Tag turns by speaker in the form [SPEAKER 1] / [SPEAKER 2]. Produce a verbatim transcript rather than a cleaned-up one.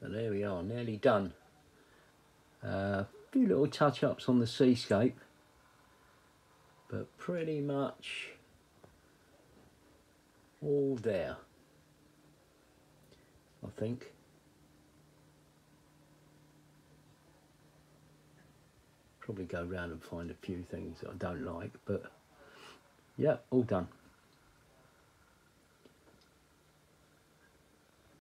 [SPEAKER 1] So there we are, nearly done. A uh, few little touch-ups on the seascape, but pretty much all there, I think. Probably go round and find a few things that I don't like, but yeah, all done.